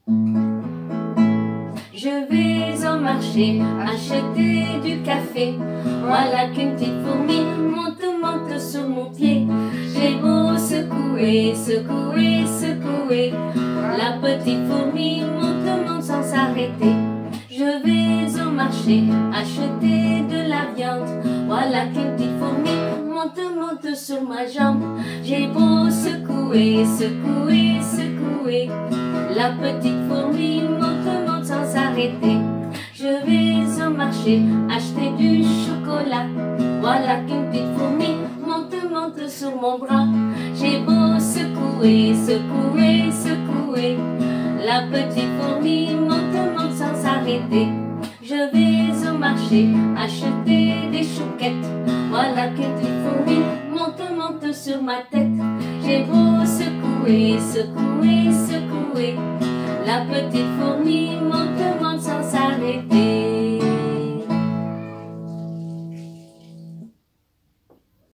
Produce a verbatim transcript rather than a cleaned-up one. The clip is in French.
Je vais au marché acheter du café. Voilà qu'une petite fourmi monte, monte sur mon pied. J'ai beau secouer, secouer, secouer, la petite fourmi monte, monte sans s'arrêter. Je vais au marché acheter de la viande. Voilà qu'une petite fourmi monte, monte sur ma jambe. J'ai beau secouer, secouer, secouer, la petite fourmi monte, monte sans s'arrêter. Je vais au marché acheter du chocolat. Voilà qu'une petite fourmi monte, monte sur mon bras. J'ai beau secouer, secouer, secouer, la petite fourmi monte, monte sans s'arrêter. Je vais au marché acheter des chouquettes. Voilà qu'une petite fourmi monte, monte sur ma tête. J'ai beau secouer, secouer, secouer, la petite fourmi monte, monte sans s'arrêter.